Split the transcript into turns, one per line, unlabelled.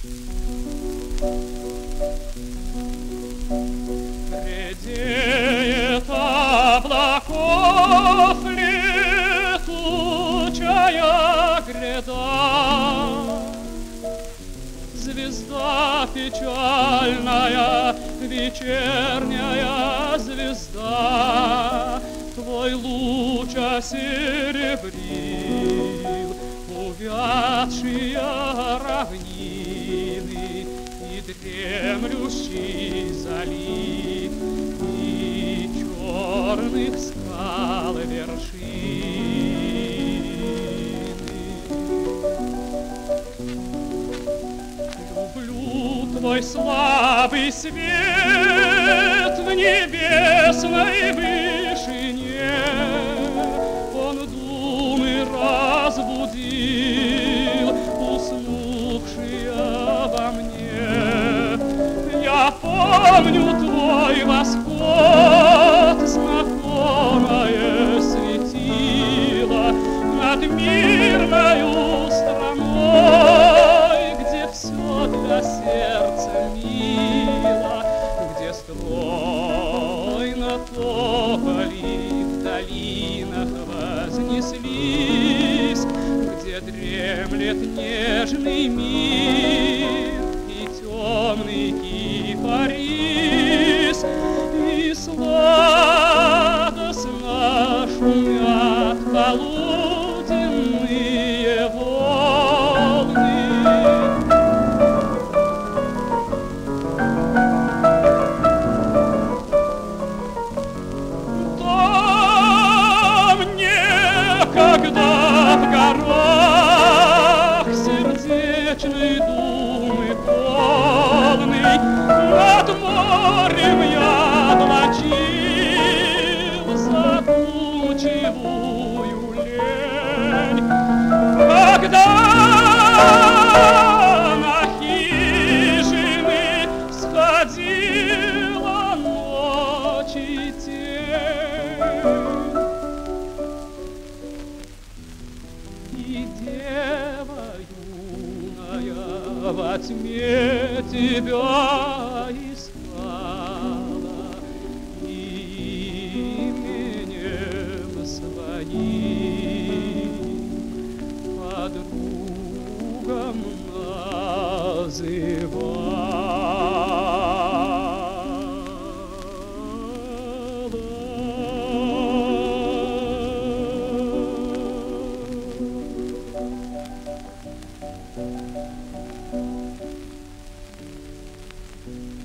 Редеет облаков летучая гряда, звезда печальная, вечерняя звезда, твой луч осеребрил увядшие равнины и дремлющий залив, и черных скал вершины. Люблю твой слабый свет в небесной вышине, он думы разбудил, уснувшие во мне. Я помню твой восход, знакомое светило над мирною страной, где все для сердца мило, где стройно тополи в долинах вознеслись, где дремлет нежный мир и темный кипарис, и сладостно шумят полуденные волны. Там некогда в горах сердечной думы полный, над морем я облачил задумчивую лень. Когда на хижины сходила ночь и тень, и дева юная во тьме тебя искала, именем своим подругам называла.